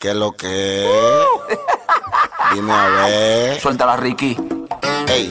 ¿Qué es lo que es? Dime a ver. Suéltala, Ricky. Ey.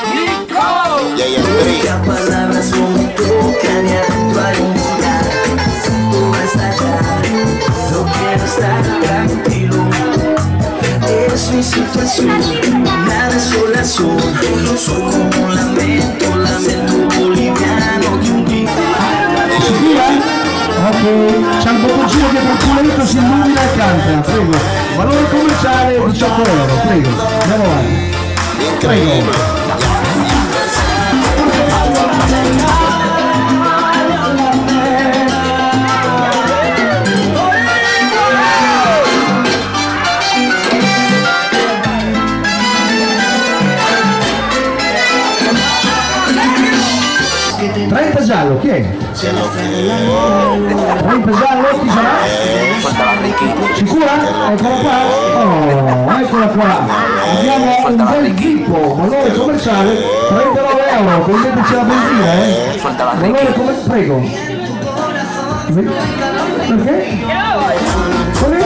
J&3. Palabras no me tocan y adentro hay un lugar. Todo va a estallar. No quiero estar tranquilo. Es mi situación. Nada es oración. Soy como un lamento boliviano de un día. Ok, c'è un bottoncino che per culetto si illumina e canta, prego. Valore commerciale 18 euro, prego. Andiamo avanti. Increíble. 30 giallo, chi è? ¿Qué es lo que es? 30 giallo, chi sarà? Suéltala, Ricky. Sicura? Eccola qua. Oh, eccola qua. Abbiamo un bel tipo, valore commerciale 39 euro, prendeteci la benzina, Suéltala, Valore Ricky. come prego. Perché? Come?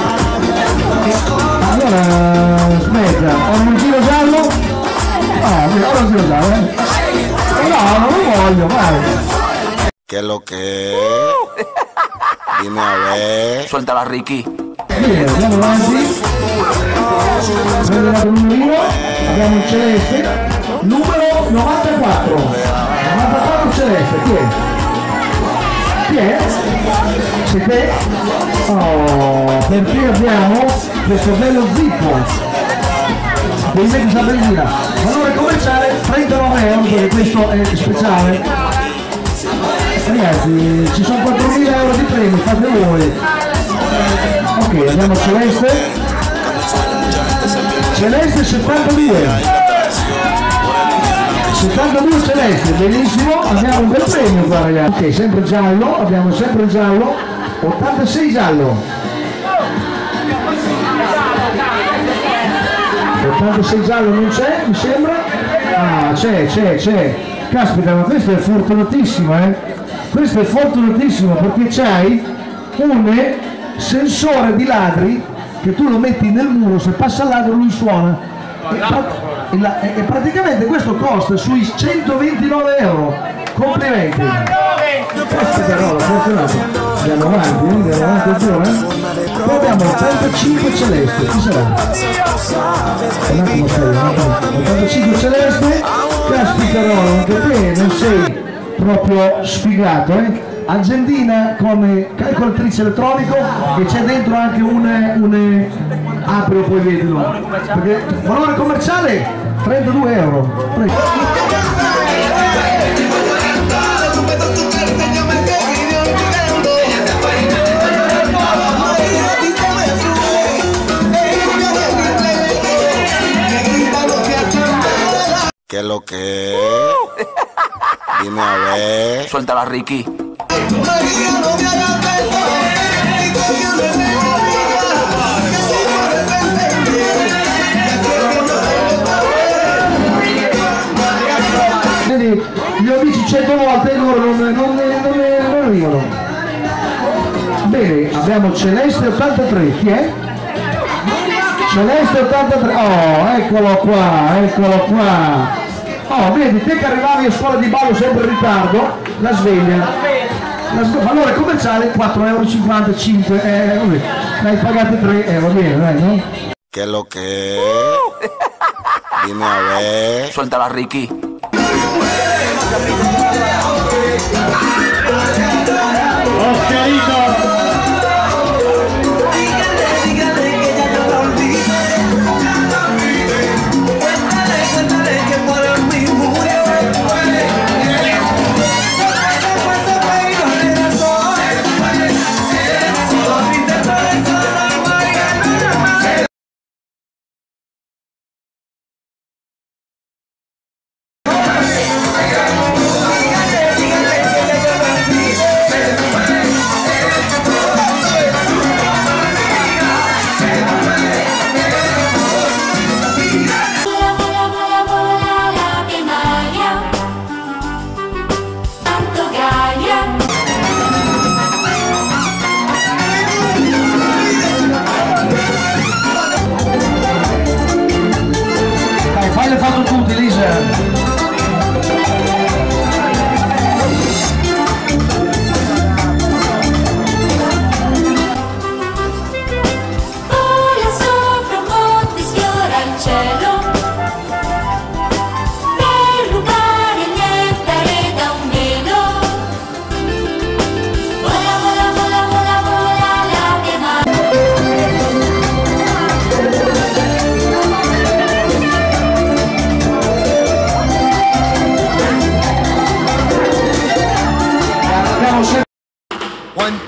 Allora, smetta, ho un giro giallo? Ah, ora un giro giallo, No, non lo voglio, vai. ¿Qué es lo que es? Dime a ver. Suéltala, Ricky. Bene, andiamo avanti. Prende la numero, abbiamo il celeste, numero 94. 94 celeste, chi è? Chi è? Sei te? Oh, perché abbiamo questo bello zippo. Vedete questa benzina. Valore commerciale 39 euro perché questo è speciale. Ragazzi, ci sono 4.000 euro di premi, fate voi. Ok, andiamo a celeste. Celeste 72. 72 celeste, benissimo, abbiamo un bel premio qua ragazzi. Ok, sempre giallo, abbiamo sempre il giallo. 86 giallo. 86 giallo non c'è, mi sembra? Ah, c'è. Caspita, ma questo è fortunatissimo, Questo è fortunatissimo perché c'hai un sensore di ladri che tu lo metti nel muro, se passa il ladro lui suona. E praticamente questo costa sui 129 euro. Complimenti. Caspita roba, fortunato. Andiamo avanti ancora, Poi abbiamo 35 celeste, chi sarà? Un attimo, 85 celeste, caspita roba, anche te non sei proprio sfigato, Argentina come calcolatrice elettronico e c'è dentro anche un apro poi vedilo, perché valore commerciale 32 euro. Prego. ¿Qué es lo que es? Dime a ver. Suéltala, Ricky. Vedi, li ho visti 100 volte e loro non arrivano. Bene, abbiamo Celeste 83, chi è? Celeste 83, oh, eccolo qua. Oh, vedi, te che arrivavi a scuola di ballo sempre in ritardo, la sveglia. Valore commerciale 4,55 euro, vabbè, ne hai pagate 3, va bene, dai, no? ¿Qué es lo que es? Dime a ver. Suéltala, Ricky. Oscarito!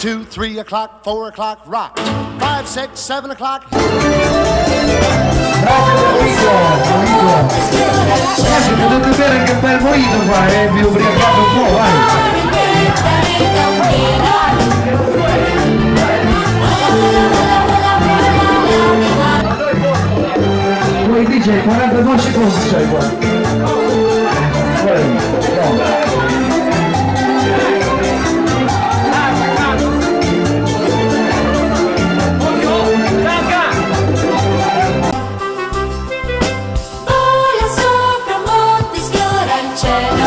2, 3 o'clock, 4 o'clock, rock. 5, 6, 7 o'clock. Grazie Enrico. Ragazzi, potete bere anche un bel mojito qua, vi ubriacate un po', vai. Poi dice 42 secondi c'hai qua. Vola sopra un monte, sfiora il cielo.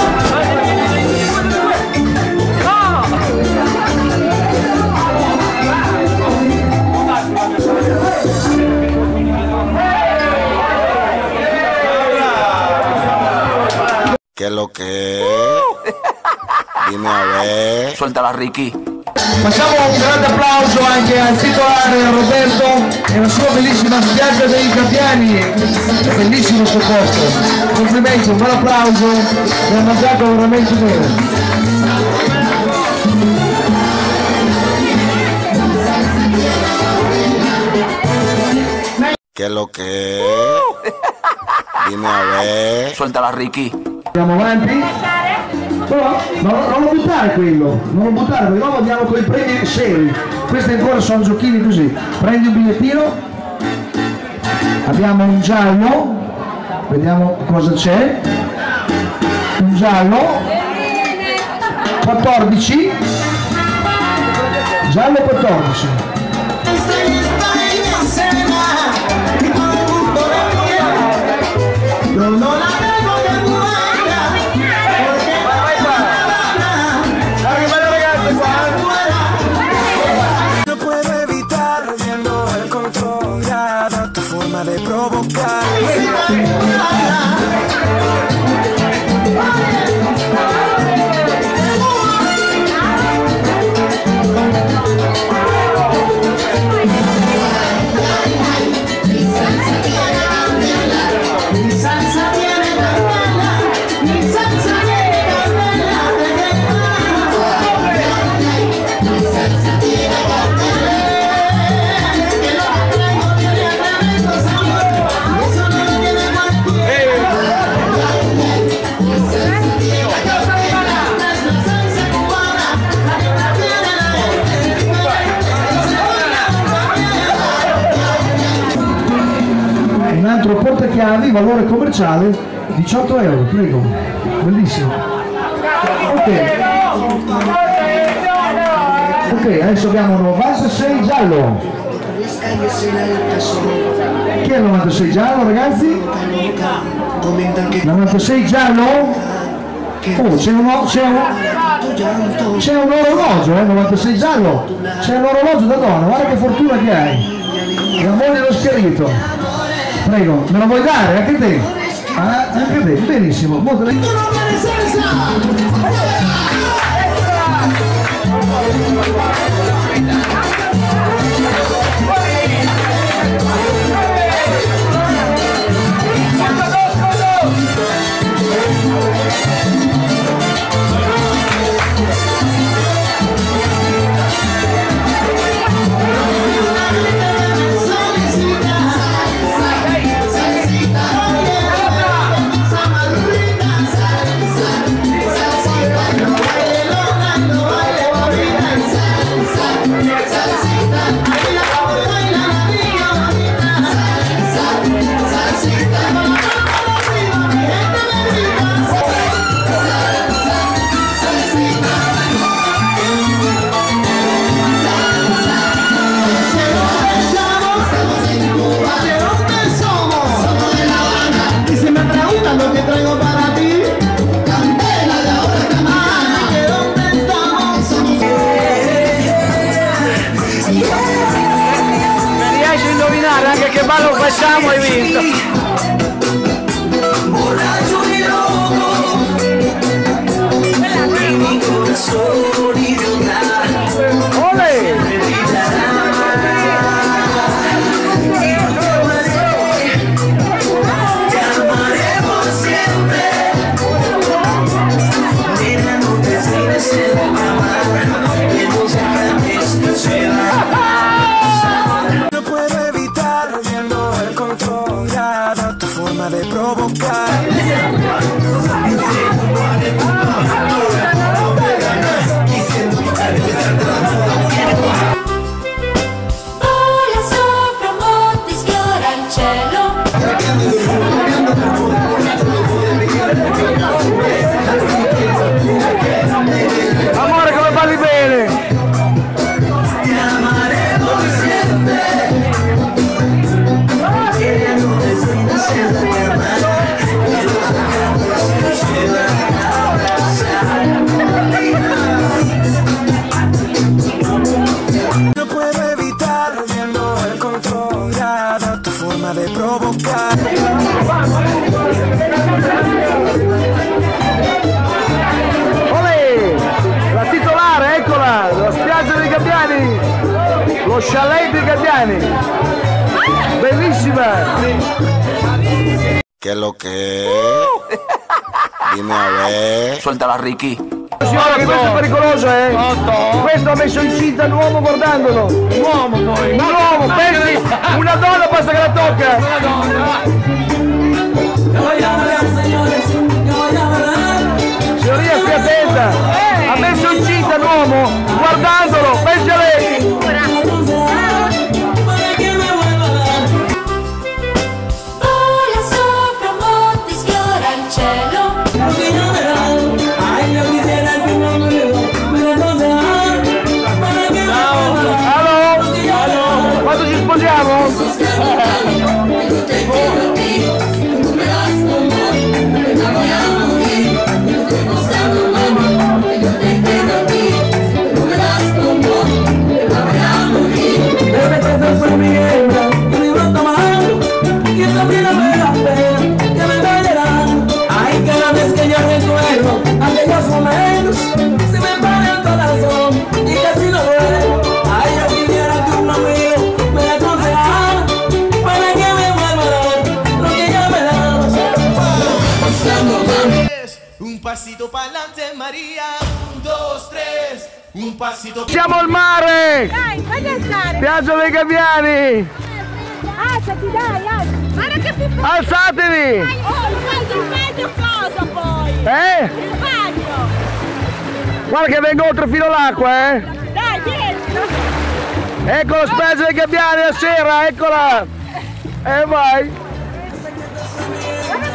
¿Qué es lo que? Dime a ver. Suéltala, Ricky. Facciamo un grande applauso anche al titolare Roberto e la sua bellissima spiaggia dei Gabbiani. È bellissimo questo posto. Complimenti, un bel applauso, mi ha mangiato veramente bene. ¿Qué es lo que? Dime a ver. Suéltala, Ricky. Andiamo avanti. Però non lo buttare quello, non lo buttare perché noi andiamo con i premi seri. Questi ancora sono giochini così. Prendi un bigliettino. Abbiamo un giallo. Vediamo cosa c'è. Un giallo. 14. Giallo 14. No puedo evitar viendo el control, ya tu forma de provocar. Un altro portachiavi, valore commerciale 18 euro, prego. Bellissimo. Ok, adesso abbiamo 96 giallo. Chi è il 96 giallo, ragazzi? 96 giallo? Oh, c'è un orologio, 96 giallo. C'è un orologio da donna, guarda che fortuna che hai. La moglie dello schiarito. Prego, me lo vuoi dare? Anche te? Ah, anche te, benissimo. Molto bene. Anche che ballo facciamo hai vinto. Siempre, provocar. Olè! La titolare, eccola! La spiaggia dei Gabbiani! Lo chalet dei Gabbiani! Bellissima! ¿Qué es lo que? Dime a ver. Suéltala, Ricky. Signora, che questo è pericoloso, eh! Questo ha messo incinta un uomo guardandolo! Un uomo poi! Un uomo, pensi! Una donna basta che la tocca! Una Signoria, stia attenta! Ha messo incinta un uomo guardandolo! Pensi a lei! Vola sopra un monte, sfiora il cielo. Allo? Quando ci sposiamo? Ay, cada vez que yo recuerdo aquellos momentos, se me para el corazón y casi no duele. Ay, yo quisiera que un amigo me aconsejara para que me vuelva a dar lo que ya me daba. Un pasito para adelante, María. 1, 2, 3. Un pasito. Siamo al mare! Dai, fagli alzare! Spiaggia dei Gabbiani! Alzati, dai, alzati! Guarda che più Alzatevi! Oh, il bagno cosa poi? Eh? Il bagno! Guarda che vengo oltre fino all'acqua, eh! Dai, vieni! Ecco la spiaggia dei Gabbiani a sera, eccola! E vai! Guarda,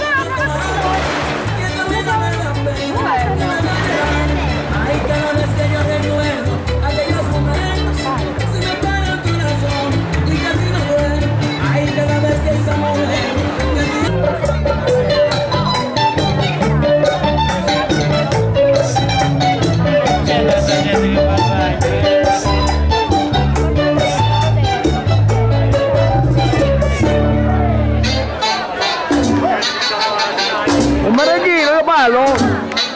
Ay, cada vez que yo recuerdo aquellos momentos, se me para el corazón y casi no duele. Ay, cada vez que esa mujer Un merenghino, io ballo?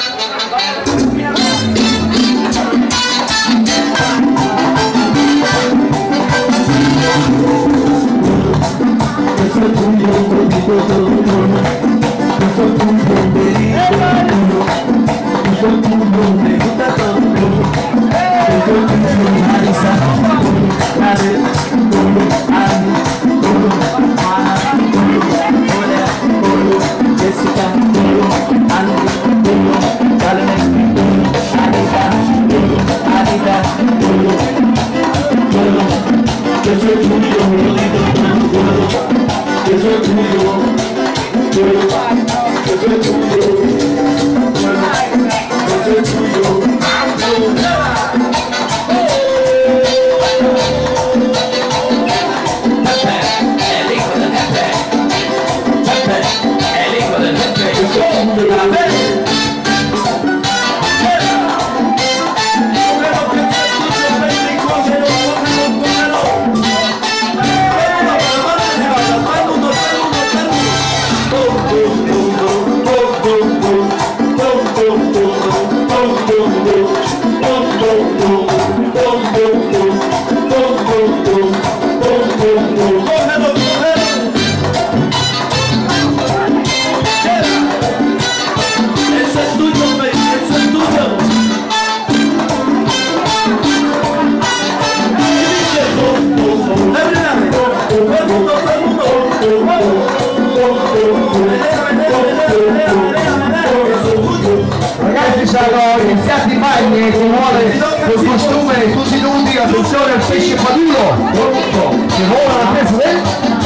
Ragazzi, sono iniziati i bagni e chi vuole col costume tutti nudi, attenzione al pesce paduro che vola alla testa del...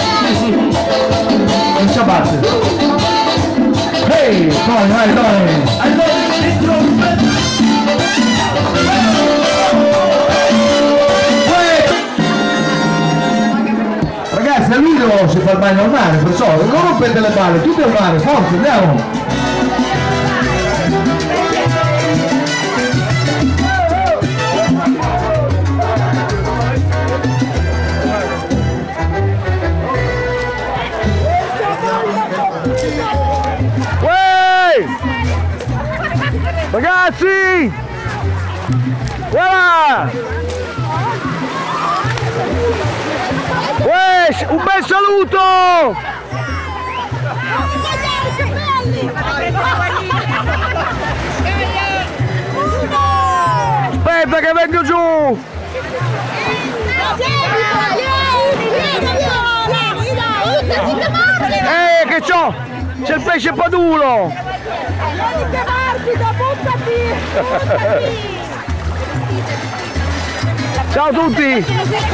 non ci abbatte. Ehi, dai. Ragazzi, a Lido si fa il bagno al mare, perciò non rompete le balle, tutti al mare, forza, andiamo! Ragazzi! Guarda! Un bel saluto! Aspetta che vengo giù! Che c'ho! C'è il pesce padulo! Ciao a tutti!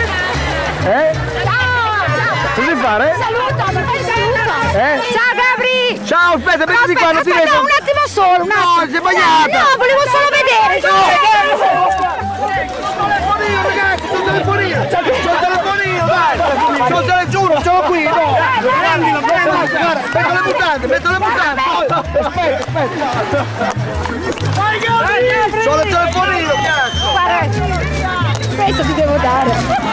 Cosa devi fare? Saluta, ma fai saluta! Ciao Gabri! Ciao, aspetta, mettiti qua, non ti vedo! Aspetta un attimo solo, un attimo! No, sei bagnata! No, volevo solo vedere! Ragazzi, c'ho il telefonino! C'ho il telefonino, dai! C'ho il telefonino, giuro, ce l'ho qui, no! Prendilo, metto le mutande! Aspetta! C'ho il telefonino, cazzo! Aspetta, ti devo dare!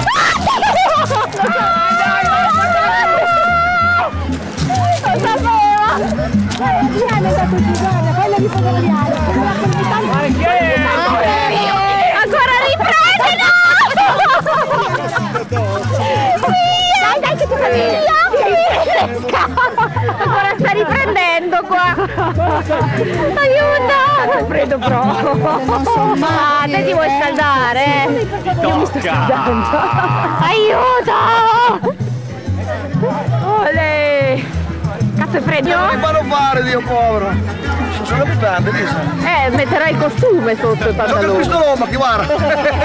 Lo sapeva! Viene da tutti i giorni, quella di fotografiare! Ancora riprende, no! Dai che ti famiglia! Ancora sta riprendendo qua! Aiuto! È freddo proprio! Ah, te ti vuoi scaldare? Io mi sto scaldando! Aiuto! Olè! Cazzo è freddo? Non mi fanno fare, Dio povero! Sono le mutande, Lisa! Metterai il costume sotto il Non ho pantalone! visto l'uomo, che guarda!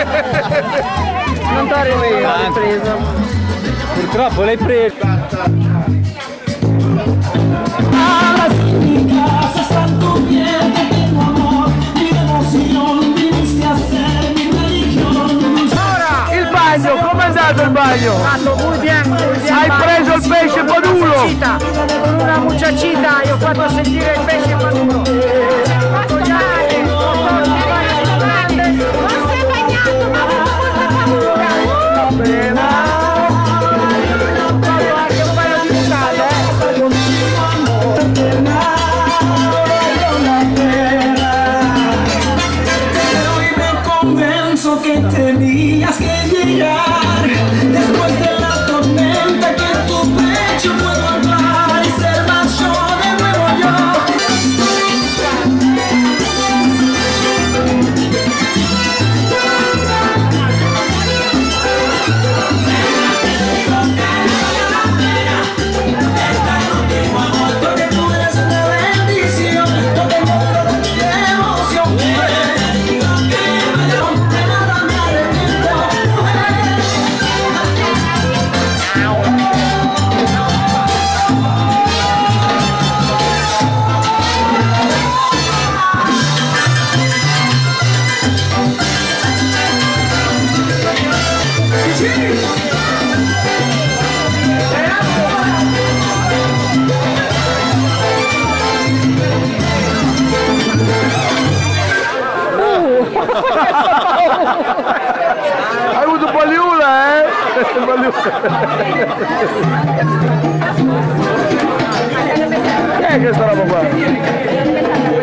Non t'ho ripreso! Purtroppo l'hai preso. Il bagno, com'è andato il bagno? Muy bien, Hai preso il pesce padulo? con una muchachita, io ho fatto sentire il pesce maduro. Non sei bagnato, ma ho molta paura. Ho anche un paio di mutande, Hoy me convenzo que tenías que llegar después de la tormenta, que en tu pecho puedo hablar y ser más yo de nuevo yo. Porque tú eres una bendición, no tengo toda mi emoción. De nada me arrepiento. hai avuto un pagliula, Che è questa roba qua?